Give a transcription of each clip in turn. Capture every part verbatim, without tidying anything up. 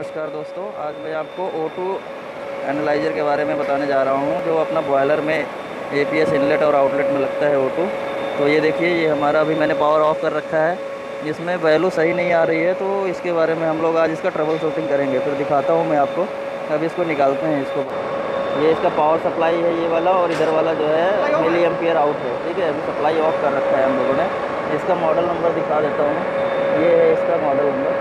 नमस्कार दोस्तों, आज मैं आपको ओ टू एनालाइज़र के बारे में बताने जा रहा हूँ जो अपना बॉयलर में एपीएस इनलेट और आउटलेट में लगता है ओ टू। तो ये देखिए, ये हमारा अभी मैंने पावर ऑफ कर रखा है, जिसमें वैल्यू सही नहीं आ रही है। तो इसके बारे में हम लोग आज इसका ट्रबल शूटिंग करेंगे, फिर दिखाता हूँ मैं आपको। अभी इसको निकालते हैं। इसको ये इसका पावर सप्लाई है ये वाला, और इधर वाला जो है मिली एम्पियर आउट है। ठीक है, अभी सप्लाई ऑफ कर रखा है हम लोगों ने। इसका मॉडल नंबर दिखा देता हूँ, ये है इसका मॉडल नंबर।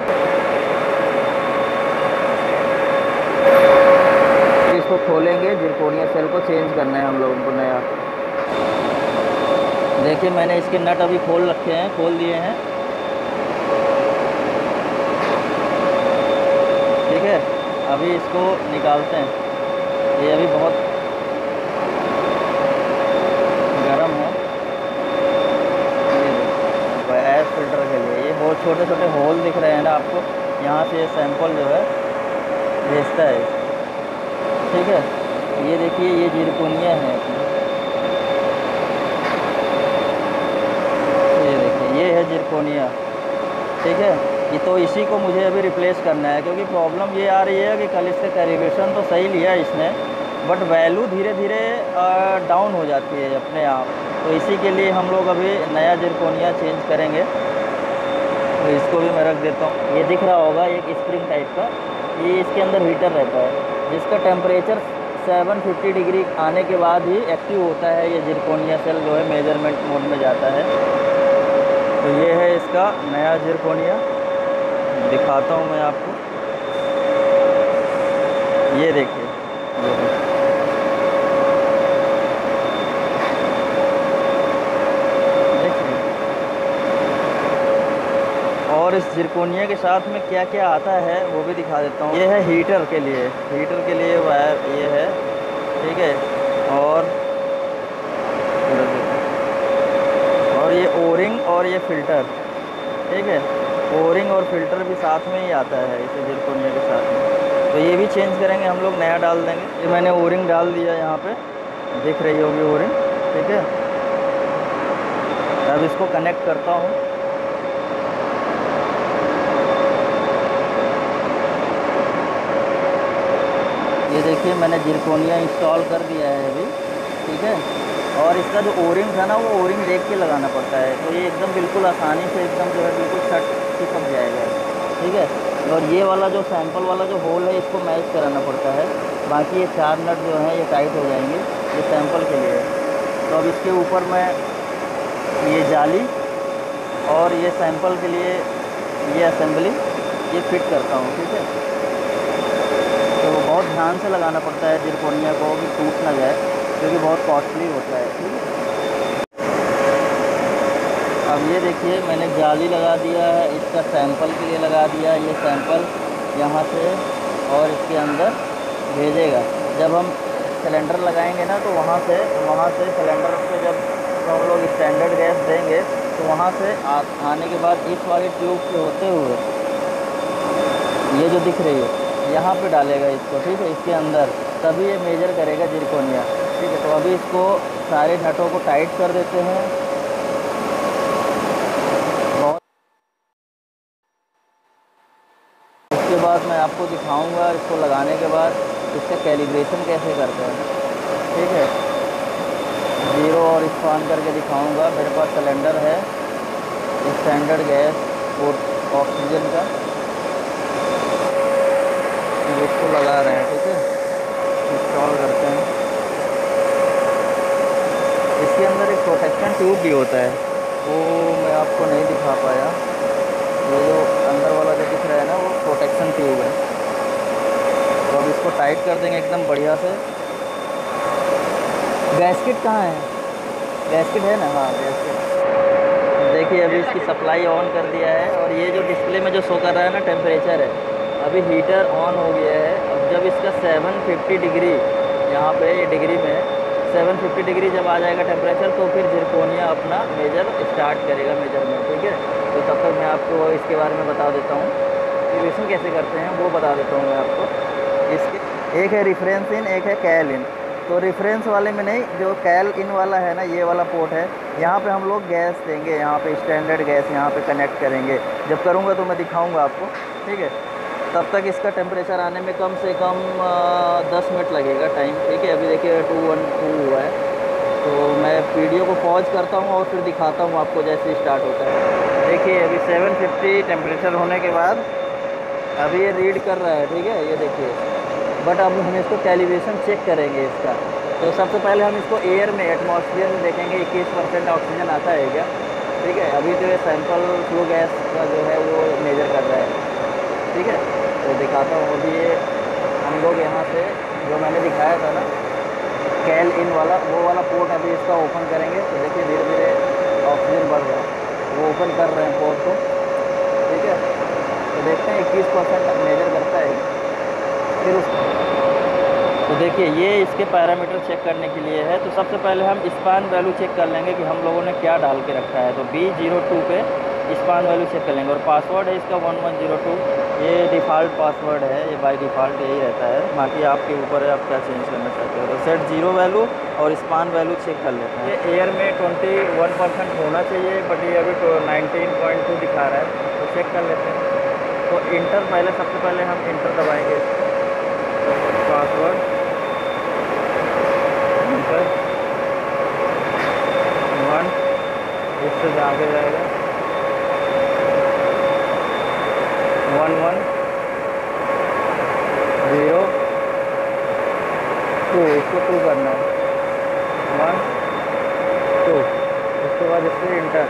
इसको खोलेंगे, जिरकोनिया सेल को चेंज करना है हम लोगों को नया। देखिए, मैंने इसके नट अभी खोल रखे हैं, खोल दिए हैं। ठीक है, अभी इसको निकालते हैं। ये अभी बहुत गर्म है। ये एयर फिल्टर के लिए ये बहुत छोटे छोटे होल दिख रहे हैं ना आपको, यहाँ से ये सैंपल जो है भेजता है। ठीक है, ये देखिए, ये जिरकोनिया है। ये देखिए, ये है जिरकोनिया। ठीक है, ये तो इसी को मुझे अभी रिप्लेस करना है, क्योंकि प्रॉब्लम ये आ रही है कि कल इसका कैलिब्रेशन तो सही लिया इसने, बट वैल्यू धीरे धीरे डाउन हो जाती है अपने आप। तो इसी के लिए हम लोग अभी नया जिरकोनिया चेंज करेंगे। तो इसको भी मैं रख देता हूँ। ये दिख रहा होगा एक स्प्रिंग टाइप का, ये इसके अंदर हीटर रहता है, जिसका टेम्परेचर सात सौ पचास डिग्री आने के बाद ही एक्टिव होता है। ये जिरकोनिया सेल जो है मेजरमेंट मोड में जाता है। तो ये है इसका नया जिरकोनिया, दिखाता हूँ मैं आपको। ये देखिए, और इस जिरकोनिया के साथ में क्या क्या आता है वो भी दिखा देता हूँ। ये है हीटर के लिए, हीटर के लिए वायर ये है। ठीक है, और और ये ओरिंग और ये फ़िल्टर। ठीक है, ओरिंग और फ़िल्टर भी साथ में ही आता है इसे जिरकोनिया के साथ में। तो ये भी चेंज करेंगे हम लोग, नया डाल देंगे। ये मैंने ओरिंग डाल दिया, यहाँ पे दिख रही होगी ओरिंग। ठीक है, अब इसको कनेक्ट करता हूँ। ये देखिए, मैंने जिरकोनिया इंस्टॉल कर दिया है अभी। ठीक है, और इसका जो ओरिंग था ना, वो ओरिंग देख के लगाना पड़ता है। तो ये एकदम बिल्कुल आसानी से एकदम जो है बिल्कुल शट चिपक जाएगा। ठीक है, और ये वाला जो सैंपल वाला जो होल है, इसको मैच कराना पड़ता है। बाकी ये चार नट जो हैं ये टाइट हो जाएंगे, ये सैंपल के लिए। तो अब इसके ऊपर मैं ये जाली और ये सैंपल के लिए ये असेंबली ये फिट करता हूँ। ठीक है, तो बहुत ध्यान से लगाना पड़ता है जिरकोनिया को कि टूट ना जाए, क्योंकि बहुत कॉस्टली होता है। ठीक है, अब ये देखिए, मैंने जाली लगा दिया है, इसका सैंपल के लिए लगा दिया। ये सैंपल यहाँ से और इसके अंदर भेजेगा। जब हम सिलेंडर लगाएंगे ना, तो वहाँ से वहाँ से सिलेंडर पे जब तो हम लोग स्टैंडर्ड गैस देंगे, तो वहाँ से आ, आने के बाद इस वाली ट्यूब से होते हुए ये जो दिख रही है यहाँ पे डालेगा इसको। ठीक है, इसके अंदर तभी ये मेजर करेगा जिरकोनिया। ठीक है, तो अभी इसको सारे नटों को टाइट कर देते हैं। बहुत उसके बाद मैं आपको दिखाऊंगा इसको लगाने के बाद इसका कैलिब्रेशन कैसे करते हैं। ठीक है, ज़ीरो और इसको ऑन करके दिखाऊंगा। मेरे पास सिलेंडर है स्टैंडर्ड गैस और ऑक्सीजन का, इसको लगा रहे हैं। ठीक है, इंस्टॉल करते हैं। इसके अंदर एक प्रोटेक्शन ट्यूब भी होता है, वो मैं आपको नहीं दिखा पाया। ये जो अंदर वाला जो दिख रहा है ना, वो प्रोटेक्शन ट्यूब है। तो अब इसको टाइट कर देंगे एकदम बढ़िया से। गैसकिट कहाँ है? गैसकिट है ना? हाँ, गैसकिट। देखिए, अभी इसकी सप्लाई ऑन कर दिया है, और ये जो डिस्प्ले में जो शो कर रहा है ना टेम्परेचर है, अभी हीटर ऑन हो गया है। अब जब इसका सात सौ पचास डिग्री यहाँ पे ये डिग्री में सात सौ पचास डिग्री जब आ जाएगा टेम्परेचर, तो फिर जिरकोनिया अपना मेजर स्टार्ट करेगा मेजरमेंट। ठीक है, तो तब तक मैं आपको इसके बारे में बता देता हूँ, कैलिब्रेशन कैसे करते हैं वो बता देता हूँ मैं आपको। इसके एक है रेफरेंस इन, एक है कैल इन। तो रेफरेंस वाले में नहीं, जो कैल इन वाला है ना, ये वाला पोर्ट है, यहाँ पे हम लोग गैस देंगे, यहाँ पे स्टैंडर्ड गैस यहाँ पे कनेक्ट करेंगे। जब करूँगा तो मैं दिखाऊँगा आपको। ठीक है, तब तक इसका टेम्परेचर आने में कम से कम दस मिनट लगेगा टाइम, ठीक है। अभी देखिए टू वन टू हुआ है, तो मैं वीडियो को पॉज करता हूँ और फिर दिखाता हूँ आपको जैसे स्टार्ट होता है। देखिए अभी सेवन फिफ्टी टेम्परेचर होने के बाद अभी ये रीड कर रहा है, ठीक है, ये देखिए। बट अब हम इसको कैलिब्रेशन चेक करेंगे इसका। तो सबसे पहले हम इसको एयर में, एटमॉस्फेयर में देखेंगे इक्कीस परसेंट ऑक्सीजन आता है क्या, ठीक है। अभी तो ये सैंपल फ्लो गैस का जो है वो मेजर कर रहा है, ठीक है। तो दिखाता हूँ अभी ये हम लोग यहाँ से जो मैंने दिखाया था ना कैल इन वाला, वो वाला पोर्ट अभी इसका ओपन करेंगे। तो देखिए धीरे धीरे ऑक्सीजन बढ़ रहा है, वो ओपन कर रहे हैं पोर्ट को, ठीक है। तो देखते हैं इक्कीस परसेंट मेजर करता है फिर उस। तो देखिए ये इसके पैरामीटर चेक करने के लिए है। तो सबसे पहले हम स्पान वैल्यू चेक कर लेंगे कि हम लोगों ने क्या डाल के रखा है। तो बी जीरो टू पे स्पान वैल्यू चेक कर लेंगे। और पासवर्ड है इसका वन वन जीरो टू, ये डिफ़ॉल्ट पासवर्ड है, ये बाय डिफ़ॉल्ट यही रहता है। बाकी आपके ऊपर है आप क्या चेंज करना चाहते हो। तो सेट जीरो वैल्यू और स्पान वैल्यू चेक कर लेते हैं। ये एयर में ट्वेंटी वन परसेंट होना चाहिए, बट ये अभी तो नाइनटीन पॉइंट टू दिखा रहा है, तो चेक कर लेते हैं। तो इंटर पहले, सबसे पहले हम इंटर दबाएंगे, पासवर्ड वन, इससे आगे जाएगा वन वन ज़ीरो टू, इसको टू करना है, वन टू। उसके बाद इससे इंटर,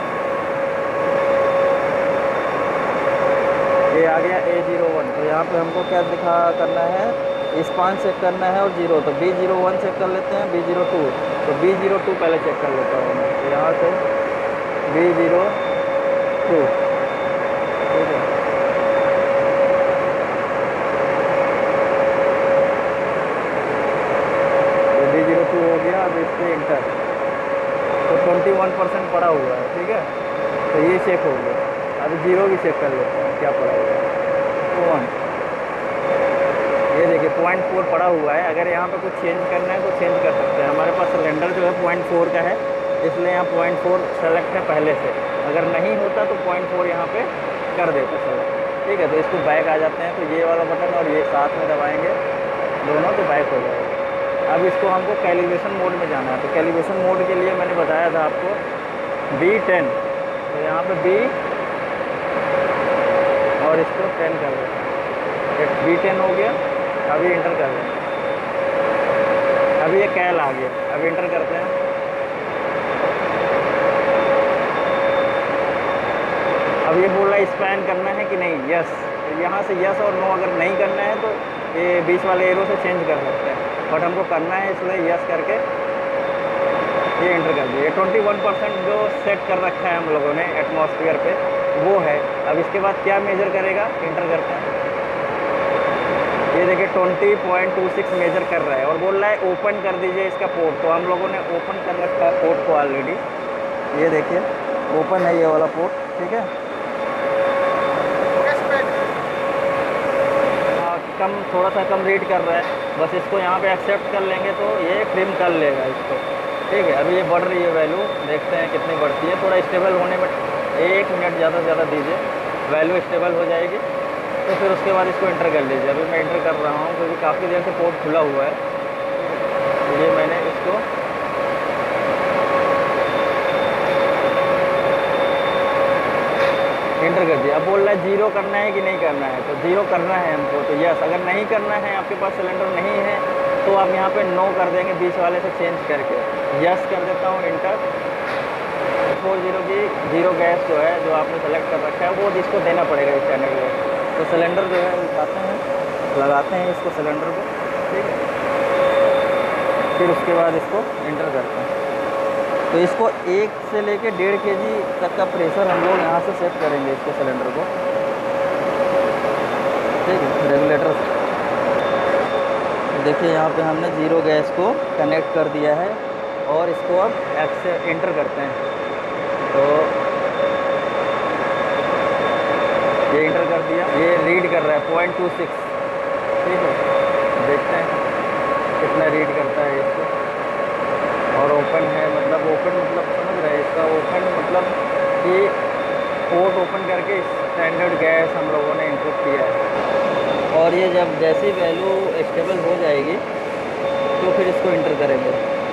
ये आ गया ए ज़ीरो वन। तो यहाँ पे हमको क्या दिखा करना है, स्पान चेक करना है और जीरो। तो बी जीरो वन चेक कर लेते हैं, बी जीरो टू। तो बी जीरो टू पहले चेक कर लेता हूँ मैं। तो यहाँ से बी जीरो टू, ठीक है। तो बी जीरो टू हो गया। अब इस पर इंटर, तो ट्वेंटी वन परसेंट पड़ा हुआ है, ठीक है। तो ये चेक हो गया। अब जीरो भी चेक कर लेते हैं क्या पड़ा हुआ है, वन। ये देखिए पॉइंट फोर पड़ा हुआ है। अगर यहाँ पे कुछ चेंज करना है तो चेंज कर सकते हैं। हमारे पास सिलेंडर जो है पॉइंट फोर का है, इसलिए यहाँ पॉइंट फोर सेलेक्ट है पहले से। अगर नहीं होता तो पॉइंट फोर यहाँ पे कर देते सेलेक्ट, ठीक है। तो इसको बैक आ जाते हैं। तो ये वाला बटन और ये साथ में दबाएंगे दोनों, तो बैक हो जाएगा। अब इसको हमको कैलिब्रेशन मोड में जाना है। तो कैलिब्रेशन मोड के लिए मैंने बताया था आपको बी टेन। तो यहाँ पे बी और इसको टेन कर दें, बी टेन हो गया। अभी इंटर कर दें, अभी ये कैल आ गया। अब इंटर करते हैं, अब ये बोल रहा है स्पैन करना है कि नहीं, यस। तो यहाँ से यस और नो, अगर नहीं करना है तो ये बीच वाले एरो से चेंज कर सकते हैं, बट हमको करना है इसलिए यस करके ये इंटर कर दिया। ट्वेंटी वन परसेंट जो सेट कर रखा है हम लोगों ने एटमॉस्फेयर पे, वो है। अब इसके बाद क्या मेजर करेगा, इंटर करते हैं। ये देखिए twenty point two six measure कर रहा है और बोल रहा है ओपन कर दीजिए इसका पोर्ट। तो हम लोगों ने ओपन कर रखा है पोर्ट को ऑलरेडी, ये देखिए ओपन है ये वाला पोर्ट, ठीक है। हाँ, कम थोड़ा सा कम रीड कर रहा है, बस इसको यहाँ पे एक्सेप्ट कर लेंगे तो ये ट्रिम कर लेगा इसको, ठीक है। अभी ये बढ़ रही है वैल्यू, देखते हैं कितनी बढ़ती है। थोड़ा स्टेबल होने में एक मिनट ज़्यादा से ज़्यादा दीजिए, वैल्यू स्टेबल हो जाएगी। तो फिर उसके बाद इसको इंटर कर लीजिए। अभी मैं इंटर कर रहा हूँ क्योंकि काफ़ी देर से पोर्ट खुला हुआ है, तो ये मैंने इसको इंटर कर दिया। अब बोल रहा है जीरो करना है कि नहीं करना है, तो जीरो करना है हमको, तो यस। अगर नहीं करना है, आपके पास सिलेंडर नहीं है, तो आप यहाँ पे नो कर देंगे बीच वाले से चेंज करके। यस कर देता हूँ इंटर। फोर जीरो की जीरो गैस जो है जो आपने सेलेक्ट कर रखा है वो जिसको देना पड़ेगा इस चैनल को। तो सिलेंडर जो है उठाते हैं, लगाते हैं इसको सिलेंडर को, ठीक है। फिर उसके बाद इसको इंटर करते हैं। तो इसको एक से लेके डेढ़ के जी तक का प्रेशर हम लोग यहाँ से सेट करेंगे इसको सिलेंडर को, ठीक है, रेगुलेटर से। देखिए यहाँ पे हमने जीरो गैस को कनेक्ट कर दिया है और इसको अब एक्स इंटर करते हैं। तो ये इंटर कर दिया, ये रीड कर रहा है पॉइंट टू सिक्स, ठीक है। देखते हैं कितना रीड करता है इसको। और ओपन है, मतलब ओपन मतलब समझ रहे हैं इसका ओपन मतलब कि पोर्ट ओपन करके स्टैंडर्ड गैस हम लोगों ने इनपुट किया है। चलिए, जब जैसी वैल्यू स्टेबल हो जाएगी तो फिर इसको इंटर करेंगे।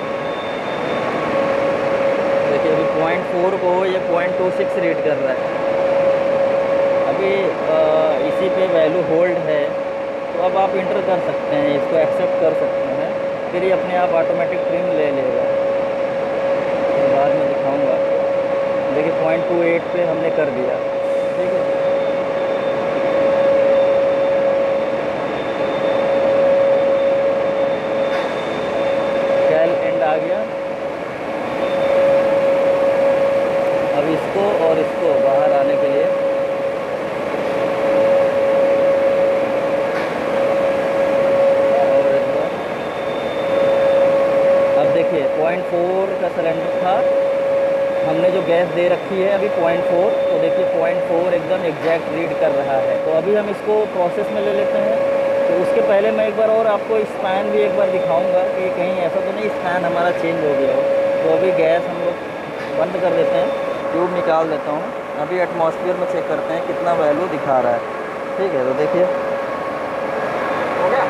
देखिए अभी पॉइंट फोर को ये पॉइंट टू सिक्स रीड कर रहा है। अभी आ, इसी पे वैल्यू होल्ड है, तो अब आप इंटर कर सकते हैं, इसको एक्सेप्ट कर सकते हैं, फिर ये अपने आप ऑटोमेटिक ट्रिम ले लेगा। तो बाद में दिखाऊंगा। देखिए पॉइंट टू एट पे हमने कर दिया, ठीक है। कैल एंड आ गया। अब इसको और इसको बाहर आने के लिए और एक बार, अब देखिए पॉइंट फोर का सिलेंडर था, हमने जो गैस दे रखी है अभी पॉइंट फोर, तो देखिए पॉइंट फोर एकदम एग्जैक्ट रीड कर रहा है। तो अभी हम इसको प्रोसेस में ले लेते हैं। तो उसके पहले मैं एक बार और आपको स्पैन भी एक बार दिखाऊंगा कि कहीं ऐसा तो नहीं स्पैन हमारा चेंज हो गया हो। तो अभी गैस हम लोग बंद कर देते हैं, ट्यूब निकाल देता हूँ। अभी एटमॉस्फेयर में चेक करते हैं कितना वैल्यू दिखा रहा है, ठीक है। तो देखिए हो गया।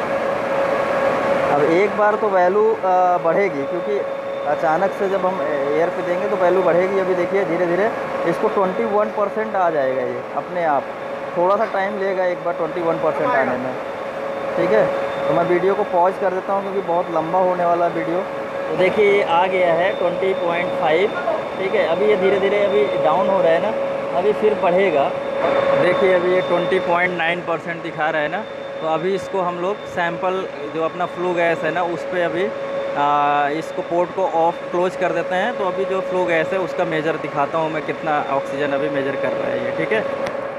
अब एक बार तो वैल्यू बढ़ेगी, क्योंकि अचानक से जब हम एयर पे देंगे तो वैल्यू बढ़ेगी। अभी देखिए धीरे धीरे इसको इक्कीस परसेंट आ जाएगा ये अपने आप। थोड़ा सा टाइम लेगा एक बार इक्कीस परसेंट आने में, ठीक है। तो मैं वीडियो को पॉज कर देता हूँ क्योंकि बहुत लंबा होने वाला वीडियो। तो देखिए ये आ गया है बीस पॉइंट फाइव, ठीक है। अभी ये धीरे धीरे अभी डाउन हो रहा है ना, अभी फिर बढ़ेगा। देखिए अभी ये बीस पॉइंट नाइन परसेंट दिखा रहा है ना। तो अभी इसको हम लोग सैंपल जो अपना फ्लू गैस है ना उस पर अभी आ, इसको पोर्ट को ऑफ क्लोज कर देते हैं। तो अभी जो फ्लू गैस है उसका मेजर दिखाता हूँ मैं, कितना ऑक्सीजन अभी मेजर कर रहा है ये, ठीक है।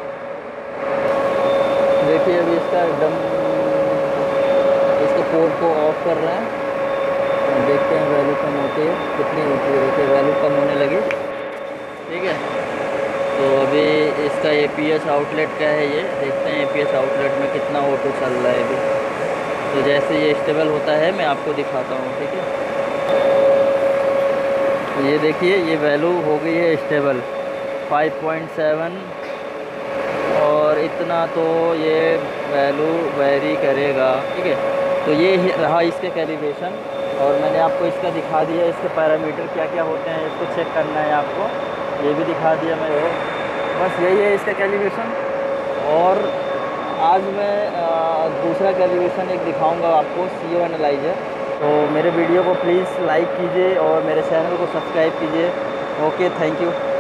देखिए अभी इसका एकदम इसको पोर्ट को ऑफ कर रहे हैं। देखते हैं वैल्यू कम होती है कितनी होती है। देखिए वैल्यू कम होने लगी, ठीक है। तो अभी इसका ए पी एच आउटलेट क्या है ये देखते हैं। ए पी एच आउटलेट में कितना ओ टू चल रहा है अभी। तो जैसे ये स्टेबल होता है मैं आपको दिखाता हूँ, ठीक है। तो ये देखिए ये वैल्यू हो गई है स्टेबल फाइव पॉइंट सेवन, और इतना तो ये वैल्यू वेरी करेगा, ठीक है। तो ये रहा इसके कैलिब्रेशन, और मैंने आपको इसका दिखा दिया इसके पैरामीटर क्या क्या होते हैं, इसको चेक करना है आपको, ये भी दिखा दिया मैं। वो बस यही है इसका कैलिब्रेशन। और आज मैं आ, दूसरा कैलिब्रेशन एक दिखाऊंगा आपको, सी ओ एनालाइजर। तो मेरे वीडियो को प्लीज़ लाइक कीजिए और मेरे चैनल को सब्सक्राइब कीजिए। Okay, thank you.